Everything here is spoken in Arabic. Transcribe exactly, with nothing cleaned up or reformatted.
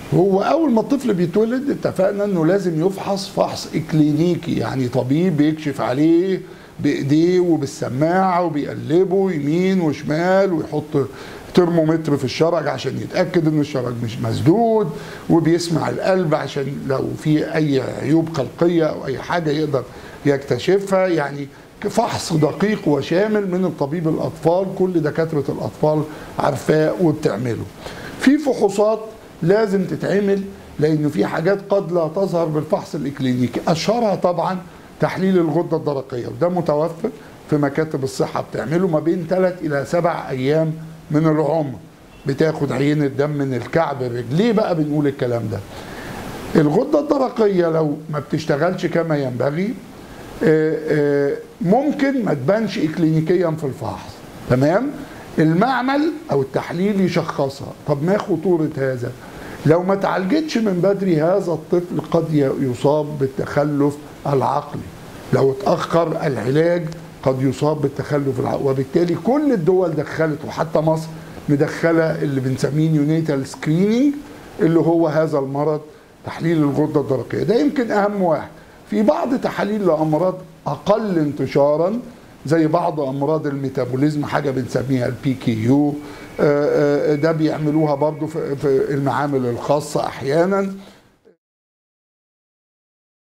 هو اول ما الطفل بيتولد اتفقنا انه لازم يفحص فحص اكلينيكي، يعني طبيب بيكشف عليه بايديه وبالسماعه وبيقلبه يمين وشمال ويحط ترمومتر في الشرج عشان يتاكد ان الشرج مش مسدود، وبيسمع القلب عشان لو في اي عيوب خلقيه او اي حاجه يقدر يكتشفها. يعني فحص دقيق وشامل من الطبيب الاطفال، كل دكاتره الاطفال عارفاه وبتعمله. في فحوصات لازم تتعمل لانه في حاجات قد لا تظهر بالفحص الاكلينيكي، اشهرها طبعا تحليل الغده الدرقيه، وده متوفر في مكاتب الصحه، بتعمله ما بين ثلاث الى سبع ايام من العمر. بتاخد عينه دم من الكعب الرجل. ليه بقى بنقول الكلام ده؟ الغده الدرقيه لو ما بتشتغلش كما ينبغي ممكن ما تبانش اكلينيكيا في الفحص، تمام؟ المعمل او التحليل يشخصها. طب ما خطوره هذا؟ لو ما تعالجتش من بدري هذا الطفل قد يصاب بالتخلف العقلي، لو اتاخر العلاج قد يصاب بالتخلف العقلي. وبالتالي كل الدول دخلت، وحتى مصر مدخله اللي بنسميه نيونيتال سكرينينج، اللي هو هذا المرض، تحليل الغده الدرقيه. ده يمكن اهم واحد. في بعض تحاليل لامراض اقل انتشارا زي بعض امراض الميتابوليزم، حاجه بنسميها البي كي يو، ده بيعملوها برضو في المعامل الخاصه احيانا.